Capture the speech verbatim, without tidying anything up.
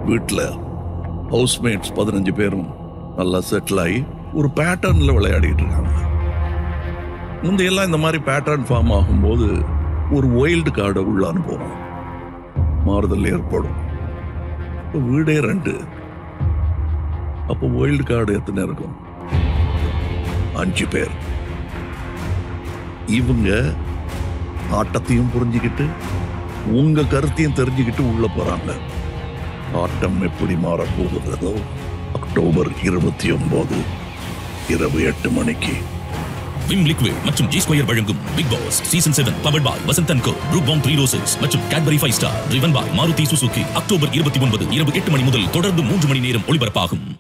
வீட்டில் ஹவுஸ்மேட்ஸ் பதினஞ்சு பேரும் நல்லா செட்டில் ஆகி ஒரு பேட்டர்ன்ல விளையாடிட்டு இருக்காங்க. முந்தையெல்லாம் இந்த மாதிரி பேட்டர்ன் ஃபார்ம் ஆகும்போது ஒரு வைல்டு கார்டை உள்ள அனுப்புவோம், மாறுதல் ஏற்படும். இப்போ வீடே ரெண்டு, அப்போ வைல்டு கார்டு எத்தனை இருக்கும்? அஞ்சு பேர். இவங்க ஆட்டத்தையும் புரிஞ்சுக்கிட்டு உங்க கருத்தையும் தெரிஞ்சுக்கிட்டு உள்ள போறாங்க. ஆட்டம் எப்படி மாறப் போகிறதோ அக்டோபர் இருபத்தி ஒன்பது இரவு எட்டு மணிக்கு விம் லிக்விட் மற்றும் ஜி ஸ்கொயர் வழங்கும் Big Boss season seven powered by Vasanth and co, Brooke Bond three roses மற்றும் Cadbury five star, driven by Maruti Suzuki. October இருபத்தி ஒன்பது இரவு எட்டு மணி முதல் தொடர்ந்து மூன்று மணி நேரம் ஒளிபரப்பாகும்.